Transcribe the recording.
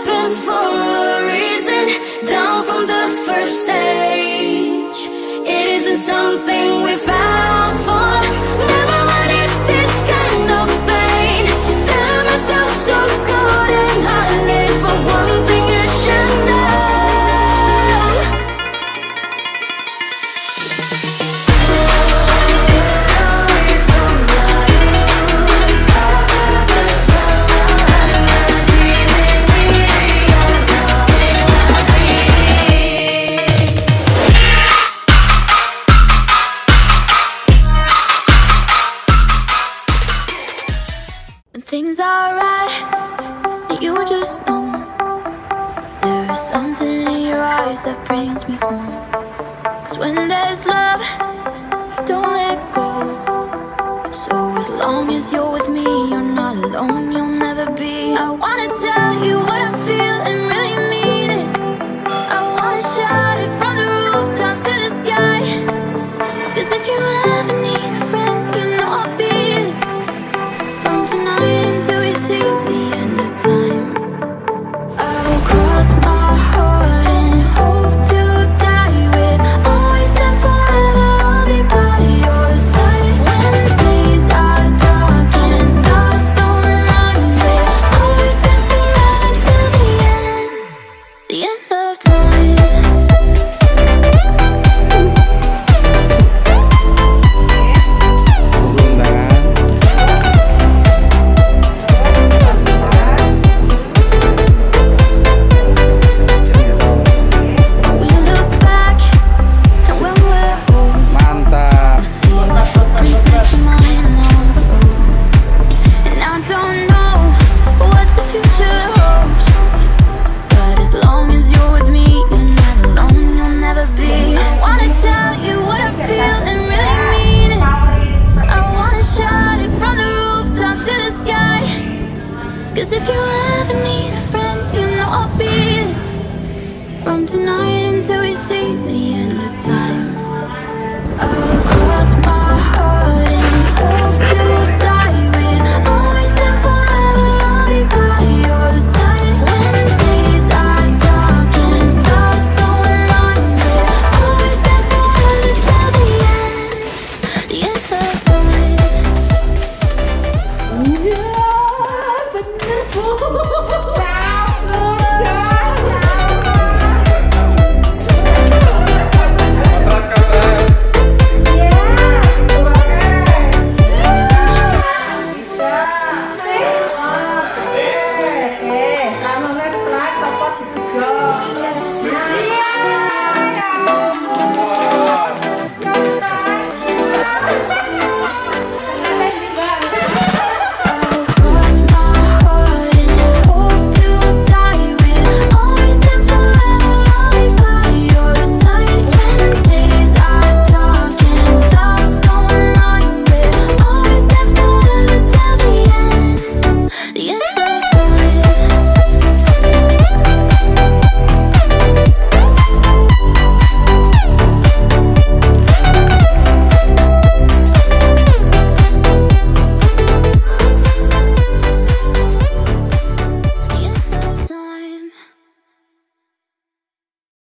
happened for a reason. Down from the first stage, it isn't something we found for. Never wanted this kind of pain. Tell myself so cold and heartless, but one thing you should know. Things are right, and you just know. There is something in your eyes that brings me home. 'Cause when there's love, you don't let go. So as long as you're with me, you're not alone, you'll never be. I wanna tell you what I feel and really mean it. I wanna shout it from the rooftops to the sky. 'Cause if you ever need a friend, you know I'll be it. From tonight until we see the end of time, I'll cross my heart and hope to die with. Always and forever, I'll be by your side. When days are dark and stars don't run with. Always and forever till the end of time. We look back, and when we're old, Mantap. we'll see your footprints next to mine along the road. And I don't know what the future holds, but as long as you're with me, you're not alone, you'll never be. I wanna tell you what I feel and really mean it. I wanna shout it from the rooftops to the sky. 'Cause if you ever need a friend, you know I'll be it. From tonight until we see the